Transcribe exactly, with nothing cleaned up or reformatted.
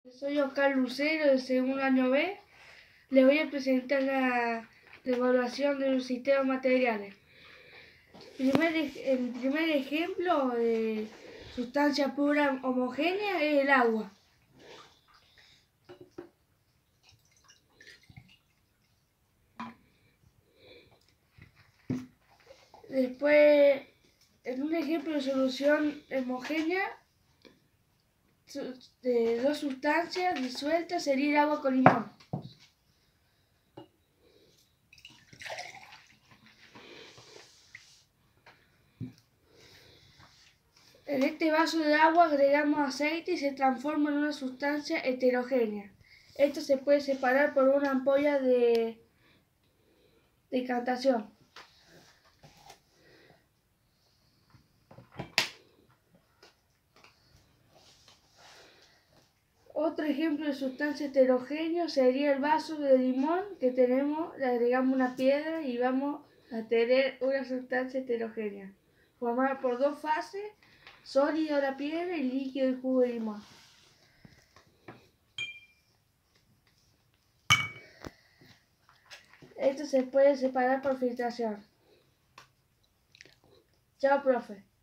Soy Oscar Lucero del segundo año B. Les voy a presentar la, la evaluación de los sistemas materiales. Primer, el primer ejemplo de sustancia pura homogénea es el agua. Después, en un ejemplo de solución homogénea de dos sustancias disueltas sería el agua con limón. En este vaso de agua agregamos aceite y se transforma en una sustancia heterogénea. Esto se puede separar por una ampolla de decantación. Otro ejemplo de sustancia heterogénea sería el vaso de limón que tenemos, le agregamos una piedra y vamos a tener una sustancia heterogénea, formada por dos fases, sólido la piedra y líquido el jugo de limón. Esto se puede separar por filtración. Chao, profe.